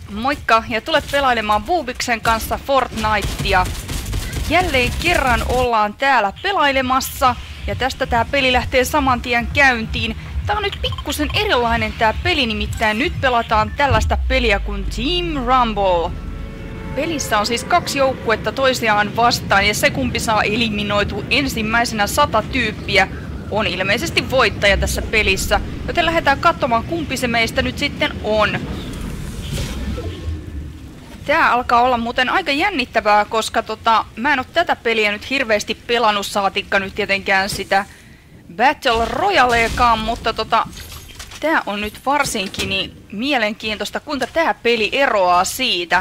Moikka ja tule pelailemaan Boobiksen kanssa Fortnitea. Jälleen kerran ollaan täällä pelailemassa ja tästä tää peli lähtee saman tien käyntiin. Tää on nyt pikkusen erilainen tää peli, nimittäin nyt pelataan tällaista peliä kuin Team Rumble. Pelissä on siis 2 joukkuetta toisiaan vastaan ja se kumpi saa eliminoitu ensimmäisenä 100 tyyppiä on ilmeisesti voittaja tässä pelissä. Joten lähdetään katsomaan kumpi se meistä nyt sitten on. Tää alkaa olla muuten aika jännittävää, koska mä en oo tätä peliä nyt hirveästi pelannut, saatikka nyt tietenkään sitä Battle Royaleekaan, mutta tää on nyt varsinkin niin mielenkiintoista, kuinka tää peli eroaa siitä.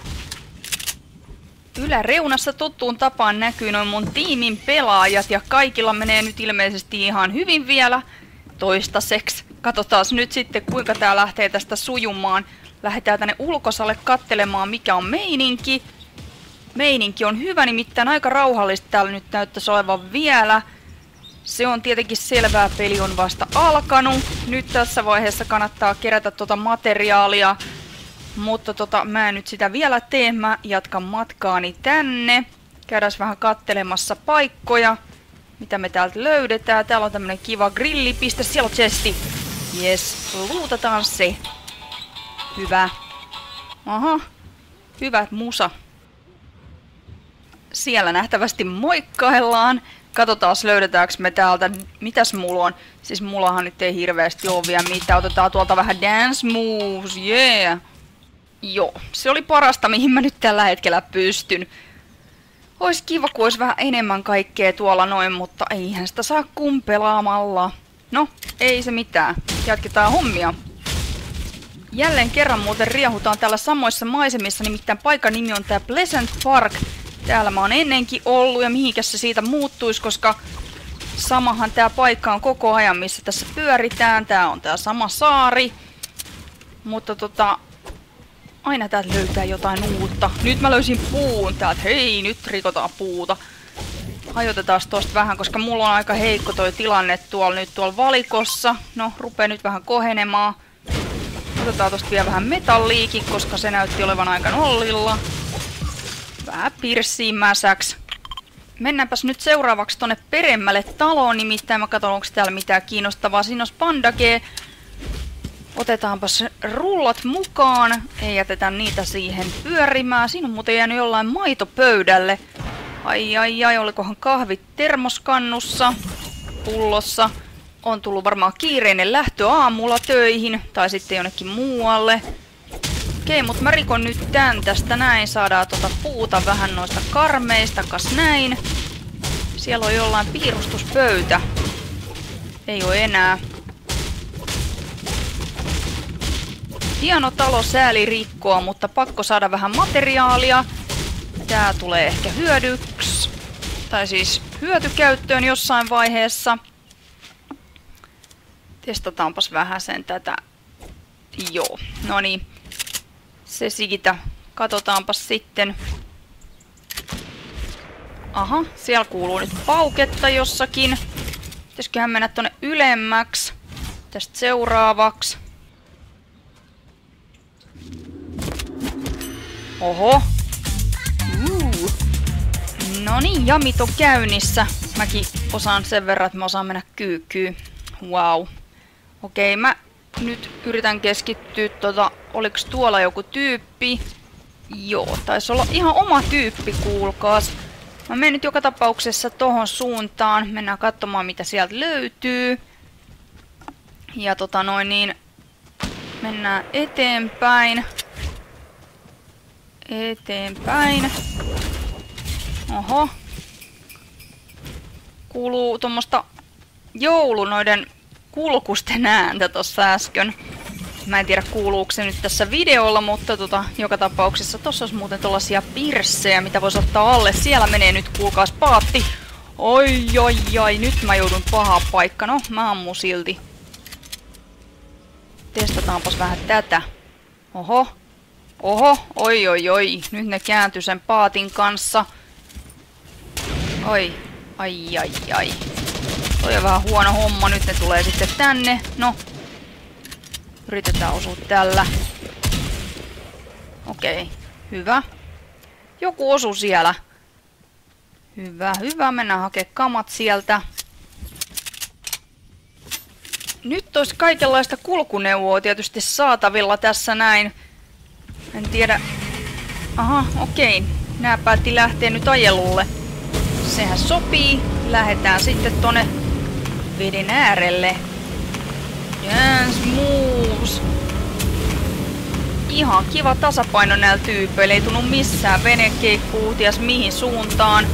Yläreunassa tuttuun tapaan näkyy noin mun tiimin pelaajat ja kaikilla menee nyt ilmeisesti ihan hyvin vielä toistaiseksi. Katsotaan nyt sitten kuinka tää lähtee tästä sujumaan. Lähdetään tänne ulkosalle kattelemaan mikä on meininki. Meininki on hyvä, nimittäin aika rauhallista täällä nyt näyttäisi olevan vielä. Se on tietenkin selvää, peli on vasta alkanut. Nyt tässä vaiheessa kannattaa kerätä materiaalia. Mutta mä en nyt sitä vielä tee, mä jatkan matkaani tänne. Käydään vähän kattelemassa paikkoja. Mitä me täältä löydetään. Täällä on tämmönen kiva grillipiste, siellä on chesti. Jes, luutataan se. Hyvä. Aha, hyvä musa. Siellä nähtävästi moikkaillaan. Katsotaan löydetäänkö me täältä. Mitäs mulla on? Siis mullahan nyt ei hirveästi oo vielä mitään. Otetaan tuolta vähän dance moves, yeah. Joo, se oli parasta mihin mä nyt tällä hetkellä pystyn. Ois kiva kun ois vähän enemmän kaikkea tuolla noin, mutta eihän sitä saa kumpelaamalla. No, ei se mitään. Jatketaan hommia. Jälleen kerran muuten riehutaan täällä samoissa maisemissa, nimittäin paikan nimi on tää Pleasant Park. Täällä mä oon ennenkin ollut ja mihinkäs se siitä muuttuisi, koska samahan tää paikka on koko ajan missä tässä pyöritään. Tää on tää sama saari. Mutta aina täältä löytää jotain uutta. Nyt mä löysin puun täältä. Hei, nyt rikotaan puuta. Hajotetaan tosta vähän, koska mulla on aika heikko toi tilanne tuolla valikossa. No, rupee nyt vähän kohenemaan. Otetaan tosta vielä vähän metalliikin, koska se näytti olevan aika nollilla. Vähän pirssiin mäsäks. Mennäänpäs nyt seuraavaksi tonne peremmälle taloon, nimittäin mä katson onko täällä mitään kiinnostavaa. Siinä on Spandage. Otetaanpas rullat mukaan. Ei jätetä niitä siihen pyörimään. Siinä on muuten jäänyt jollain maito pöydälle. Ai, olikohan kahvit termoskannussa, pullossa. On tullut varmaan kiireinen lähtö aamulla töihin, tai sitten jonnekin muualle. Okei, mutta mä rikon nyt tän tästä näin. Saadaan puuta vähän noista karmeista, kas näin. Siellä on jollain piirustuspöytä. Ei oo enää. Hieno talo, sääli rikkoa, mutta pakko saada vähän materiaalia. Tää tulee ehkä hyödyksi. Tai siis hyötykäyttöön jossain vaiheessa. Testataanpas vähän sen tätä. Joo, no niin. Se siitä. Katsotaanpas sitten. Aha, siellä kuuluu nyt pauketta jossakin. Pitäisiköhän mennä tonne ylemmäksi. Tästä seuraavaksi. Oho. No niin, jamit on käynnissä. Mäkin osaan sen verran, että mä osaan mennä kyykkyyn. Wow. Okei, mä nyt yritän keskittyä oliks tuolla joku tyyppi? Joo, taisi olla ihan oma tyyppi, kuulkaas. Mä menen nyt joka tapauksessa tohon suuntaan. Mennään katsomaan mitä sieltä löytyy. Ja mennään eteenpäin. Oho. Kuuluu tommosta joulunoiden kulkusten ääntä tossa äsken. Mä en tiedä kuuluuko se nyt tässä videolla, mutta joka tapauksessa tossa olisi muuten tollasia pirssejä, mitä voisi ottaa alle. Siellä menee nyt kuulkaas paatti. Oi, nyt mä joudun pahaan paikkaan. No, mä ammun silti. Testataanpas vähän tätä. Oho, oi. Nyt ne kääntyi sen paatin kanssa. Ai. Toi on vähän huono homma, nyt ne tulee sitten tänne. No, yritetään osua tällä. Okei, hyvä. Joku osui siellä. Hyvä, hyvä. Mennään hakemaan kamat sieltä. Nyt olisi kaikenlaista kulkuneuvoa tietysti saatavilla tässä näin. En tiedä. Aha, okei. Nää päätti lähteä nyt ajelulle. Sehän sopii. Lähdetään sitten tonne veden äärelle. Dance moves. Ihan kiva tasapaino näillä tyypeillä. Ei tunnu missään. Vene keikkuu ties mihin suuntaan.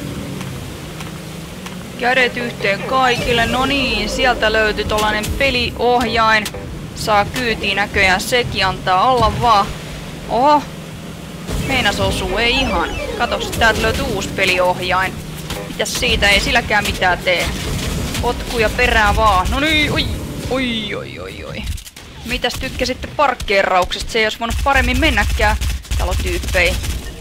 Kädet yhteen kaikille. No niin, sieltä löytyi tollanen peliohjain. Saa kyytiin näköjään, sekin antaa olla vaan. Oho. Meinas osuu, ei ihan. Katos, täältä löytyy uusi peliohjain. Mitäs siitä, ei silläkään mitään tee. Potkuja perään vaan. No niin, oi. Oi. Mitäs tykkäsitte parkkeerauksesta? Se ei olisi voinut paremmin mennäkään. Täällä on tyyppejä.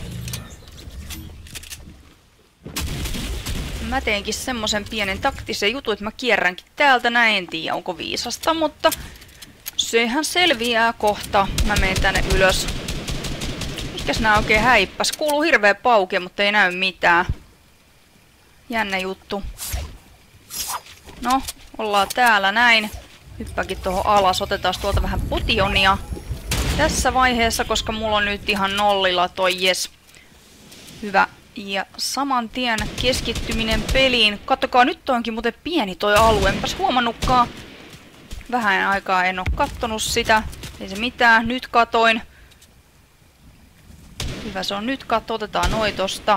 Mä teinkin semmosen pienen taktisen jutun, että mä kierränkin täältä näin. En tiedä, onko viisasta, mutta sehän selviää kohta. Mä menen tänne ylös. Mikäs nää oikein häippäs? Kuuluu hirveä pauke, mutta ei näy mitään. Jännä juttu. No, ollaan täällä näin. Hyppääkin tuohon alas. Otetaan tuolta vähän potionia. Tässä vaiheessa, koska mulla on nyt ihan nollilla toi jes. Hyvä. Ja saman tien keskittyminen peliin. Kattokaa, nyt onkin muuten pieni toi alue. Enpäs huomannutkaan. Vähän aikaa en oo kattonut sitä. Ei se mitään. Nyt katoin. Hyvä se on nyt katto. Otetaan noi tosta.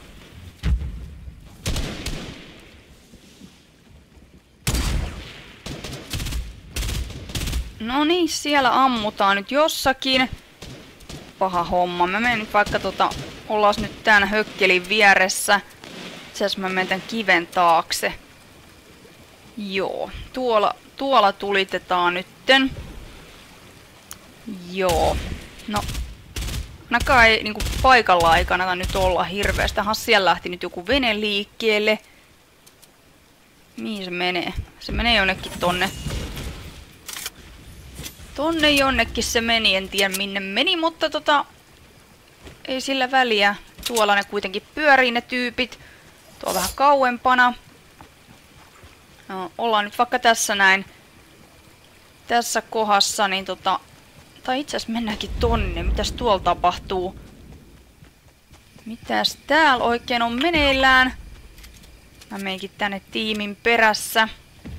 No niin, siellä ammutaan nyt jossakin. Paha homma. Mä menen nyt vaikka ollaan nyt tän hökkelin vieressä. Itse asiassa mä menen tän kiven taakse. Joo, tuolla tulitetaan nytten. Joo, no. Ainakaan ei niinku paikalla ei kannata nyt olla hirveästähän siellä lähti nyt joku vene liikkeelle. Mihin se menee? Se menee jonnekin tonne. Tonne jonnekin se meni, en tiedä minne meni, mutta ei sillä väliä. Tuolla ne kuitenkin pyörii ne tyypit. Tuo vähän kauempana. No, ollaan nyt vaikka tässä näin. Tässä kohdassa, niin tai itse asiassa mennäänkin tonne. Mitäs tuolla tapahtuu? Mitäs täällä oikein on meneillään? Mä meinkin tänne tiimin perässä.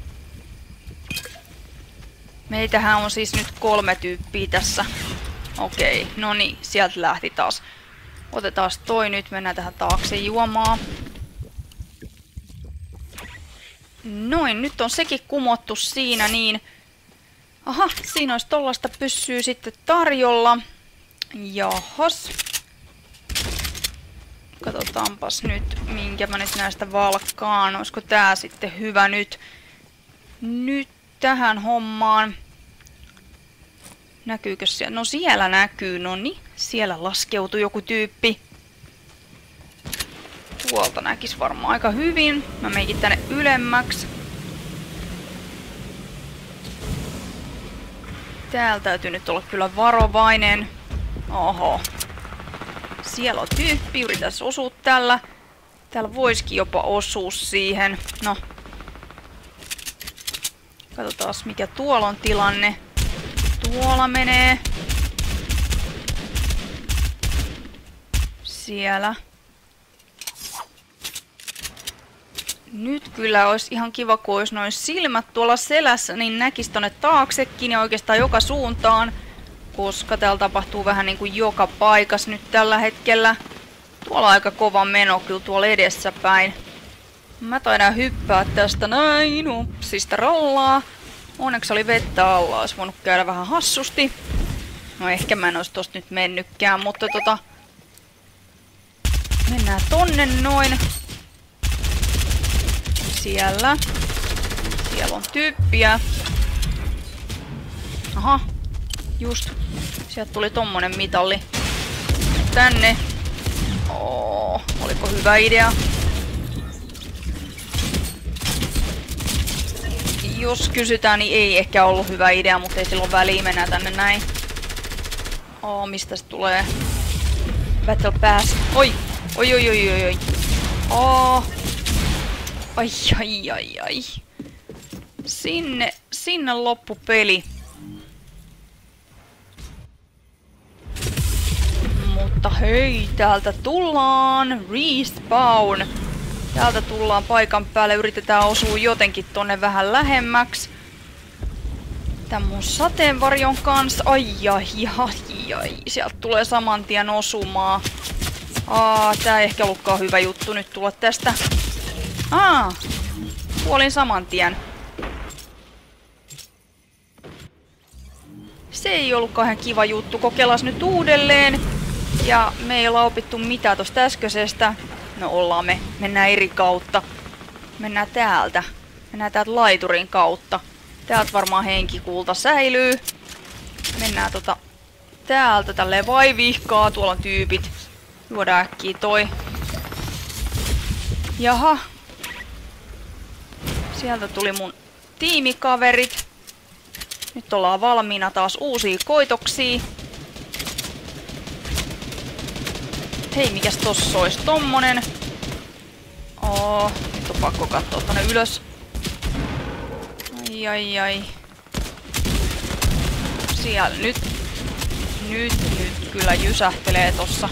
Meitähän on siis nyt 3 tyyppiä tässä. Okei, no niin, sieltä lähti taas. Otetaan toi nyt, mennään tähän taakse juomaan. Noin, nyt on sekin kumottu siinä niin. Aha, siinä olisi tollaista pyssyä sitten tarjolla. Jahas. Katsotaanpas nyt, minkä mä nyt näistä valkkaan. Olisiko tää sitten hyvä nyt? Nyt tähän hommaan. Näkyykö siellä? No siellä näkyy, no niin. Siellä laskeutui joku tyyppi. Tuolta näkis varmaan aika hyvin. Mä meikin tänne ylemmäksi. Täällä täytyy nyt olla kyllä varovainen. Oho. Siellä on tyyppi, yritäis osua tällä. Täällä voisikin jopa osua siihen. No. Katsotaan mikä tuolla on tilanne. Tuolla menee. Siellä. Nyt kyllä olisi ihan kiva, kun olisi noin silmät tuolla selässä, niin näkisi tonne taaksekin ja oikeastaan joka suuntaan. Koska täällä tapahtuu vähän niin kuin joka paikassa nyt tällä hetkellä. Tuolla on aika kova meno kyllä tuolla edessäpäin. Mä taidan hyppää tästä näin, upsista rollaa. Onneksi oli vettä alla, olisi voinut käydä vähän hassusti. No ehkä mä en olisi tosta nyt mennytkään, mutta mennään tonne noin. Siellä on tyyppiä. Aha, just. Sieltä tuli tommonen mitalli. Tänne. Oliko hyvä idea? Jos kysytään, niin ei ehkä ollut hyvä idea, mutta ei silloin väliä, mennään tänne näin. Mistä se tulee? Battle Pass. Oi! Oi. Ai. Sinne loppu peli. Mutta hei, täältä tullaan. Respawn. Täältä tullaan paikan päälle. Yritetään osua jotenkin tonne vähän lähemmäksi. Tän mun sateenvarjon kanssa. Ai. Sieltä tulee saman tien osumaa. Tää ei ehkä ollutkaan hyvä juttu nyt tulla tästä. Kuolin saman tien. Se ei ollutkaan ihan kiva juttu. Kokeillaan nyt uudelleen. Ja me ei olla opittu mitään tosta äskeisestä. No ollaan me. Mennään eri kautta. Mennään täältä. Mennään täältä laiturin kautta. Täältä varmaan henkikulta säilyy. Mennään täältä tälleen vaivihkaa. Tuolla on tyypit. Juodaan äkkiä toi. Jaha. Sieltä tuli mun tiimikaverit. Nyt ollaan valmiina taas uusia koitoksia. Hei, mikäs tossa ois tommonen? Nyt on pakko katsoa tonne ylös. Ai. Siellä nyt kyllä jysähtelee tossa.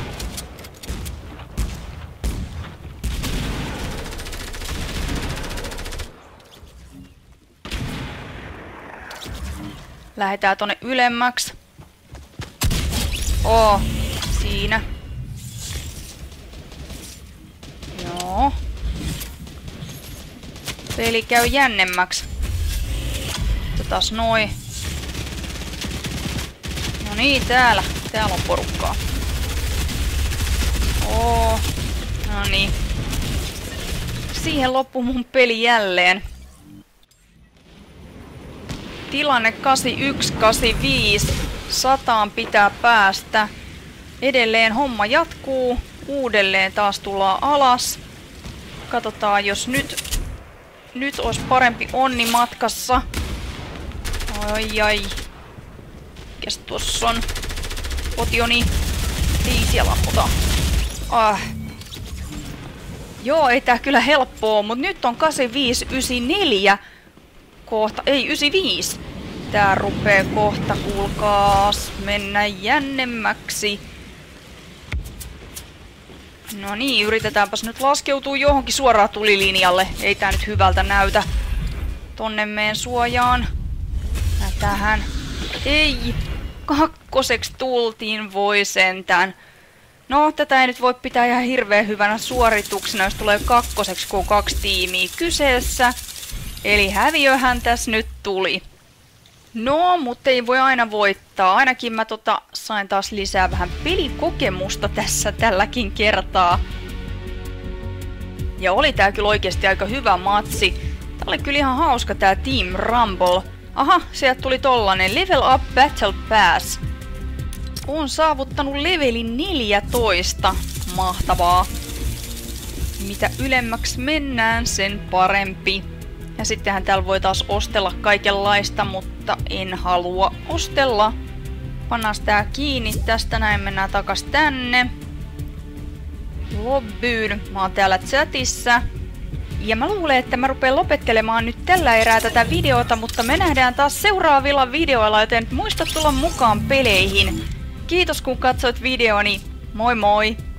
Lähetään tonne ylemmäksi. Siinä. Joo. Peli käy jännemmäksi. Otetaan noin. No niin, täällä on porukkaa. No niin. Siihen loppui mun peli jälleen. Tilanne 81-85. 100 pitää päästä. Edelleen homma jatkuu. Uudelleen taas tullaan alas. Katsotaan, jos nyt olisi parempi onni matkassa. Ai. Mikäs tossa on? Potioni. Ei siellä ammuta. Joo, ei tää kyllä helppoa, mut nyt on 85-94. Kohta, ei 95. Tää rupee kohta, kuulkaas, mennä jännemmäksi. No niin, yritetäänpäs nyt laskeutua johonkin suoraan tulilinjalle. Ei tää nyt hyvältä näytä. Tonne meen suojaan. Tähän. Ei! Kakkoseksi tultiin, voi sentään. No, tätä ei nyt voi pitää ihan hirveän hyvänä suorituksena, jos tulee kakkoseksi, kun on 2 tiimiä kyseessä. Eli häviöhän tässä nyt tuli. No, mutta ei voi aina voittaa. Ainakin mä sain taas lisää vähän pelikokemusta tässä tälläkin kertaa. Ja oli tää kyllä oikeesti aika hyvä matsi. Tää oli kyllä ihan hauska tää Team Rumble. Aha, sieltä tuli tollanen Level Up Battle Pass. Oon saavuttanut levelin 14. Mahtavaa. Mitä ylemmäksi mennään, sen parempi. Ja sittenhän täällä voi taas ostella kaikenlaista, mutta en halua ostella. Pannaan tää kiinni tästä, näin mennään takas tänne. Lobbyyn. Mä oon täällä chatissa. Ja mä luulen, että mä rupean lopettelemaan nyt tällä erää tätä videota, mutta me nähdään taas seuraavilla videoilla, joten muista tulla mukaan peleihin. Kiitos kun katsoit videoni. Moi moi!